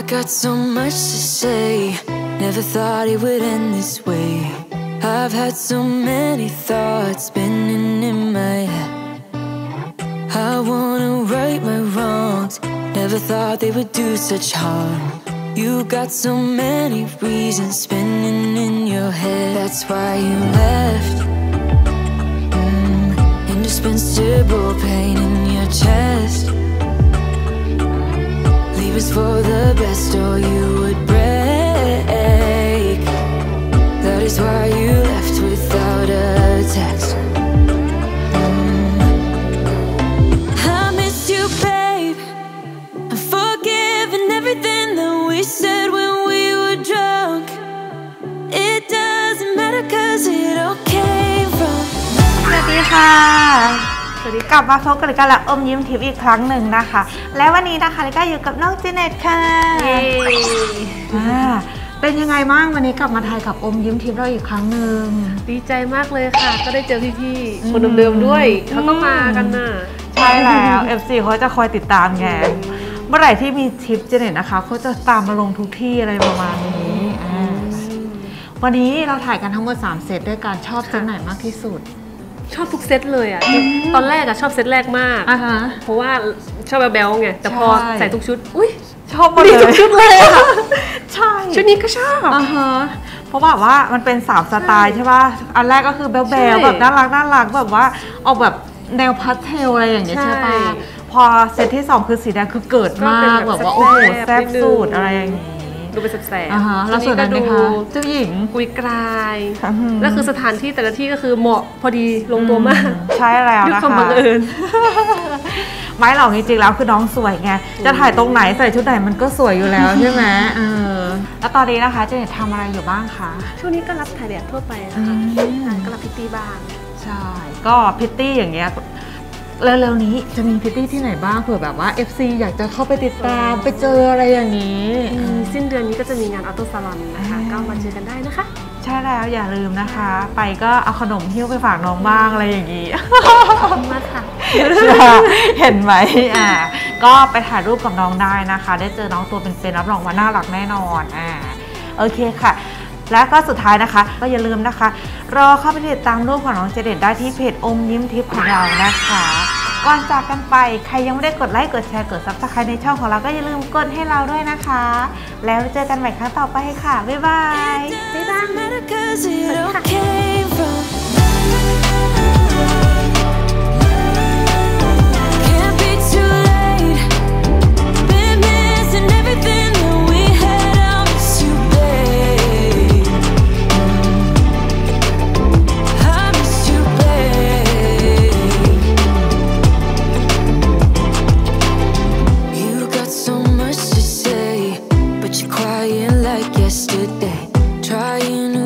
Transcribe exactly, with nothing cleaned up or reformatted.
I got so much to say, never thought it would end this way. I've had so many thoughts spinning in my head. I wanna right my wrongs, never thought they would do such harm. You got so many reasons spinning in your head. That's why you left. mm, Indispensable pain in your chest. Leave us for the best or you would break. That is why you left without a text. We said when we were drunk, it doesn't matter cause it all came from. สวัสดีค่ะสวัสดีกลับมาพบกันอีกแล้วอมยิ้มทิพย์อีกครั้งหนึ่งนะคะและวันนี้นะคะลิก้าอยู่กับน้องเจเน็ตค่ะเป็นยังไงบ้างวันนี้กลับมาถ่ายกับอมยิ้มทิพย์เราอีกครั้งหนึ่งดีใจมากเลยค่ะก็ได้เจอพี่ๆคนเดิมๆด้วยเขาก็มากันน่ะใช่แล้ว เอฟ ซี เขาจะคอยติดตามไงเมื่อไหร่ที่มีทิปเจเน็ตนะคะเขาจะตามมาลงทุกที่อะไรประมาณนี้วันนี้เราถ่ายกันทั้งหมดสามเซตด้วยกันชอบเซตไหนมากที่สุดชอบทุกเซตเลยอ่ะตอนแรกอะชอบเซตแรกมากเพราะว่าชอบแบลๆไงแต่พอใส่ทุกชุดอุ้ยชอบหมดเลยทุกชุดเลยค่ะใช่ชุดนี้ก็ชอบเพราะแบบว่ามันเป็นสามสไตล์ใช่ป่ะอันแรกก็คือแบลๆแบบน่ารักน่ารักแบบว่าออกแบบแนวพาสเทลอะไรอย่างเงี้ยใช่ป่ะพอเซตที่สองคือสีแดงคือเกิดมากแบบว่าโอ้โหแซ่บสุดอะไรอย่างนี้ดูเป็นแสบๆแล้วส่วนนั้นนะคะเจ้าหญิงกุยกลายแล้วคือสถานที่แต่ละที่ก็คือเหมาะพอดีลงตัวมากใช่แล้วนะคะด้วยความบังเอิญไม่หรอกจริงๆแล้วคือน้องสวยไงจะถ่ายตรงไหนใส่ชุดไหนมันก็สวยอยู่แล้วใช่ไหมเออแล้วตอนนี้นะคะเจเน็ตทำอะไรอยู่บ้างคะช่วงนี้ก็รับถ่ายแบบทั่วไปนะคะก็รับพิตตี้บ้างใช่ก็พิตตี้อย่างเงี้ยเร็วๆนี้จะมีพิตตี้ที่ไหนบ้างเผื่อแบบว่า เอฟ ซี อยากจะเข้าไปติดตามไปเจออะไรอย่างนี้สิ้นเดือนนี้ก็จะมีงานออโต้ซาลอนนะคะก็มาเจอกันได้นะคะใช่แล้วอย่าลืมนะคะไปก็เอาขนมหิ้วไปฝากน้องบ้างอะไรอย่างนี้ขอบคุณมากค่ะเห็นไหมอ่าก็ไปถ่ายรูปกับน้องได้นะคะได้เจอน้องตัวเป็นๆรับรองว่าน่ารักแน่นอนอ่าโอเคค่ะและก็สุดท้ายนะคะก็อย่าลืมนะคะรอเข้าไปติดตามรูปของน้องเจเน็ตได้ที่เพจอมยิ้มทิพย์ของเรานะคะก่อนจากกันไปใครยังไม่ได้กดไลค์กดแชร์กดซับสไครต์ในช่องของเราก็อย่าลืมกดให้เราด้วยนะคะแล้วเจอกันใหม่ครั้งต่อไปค่ะบ๊ายบายบ๊ายบาย Yesterday, trying to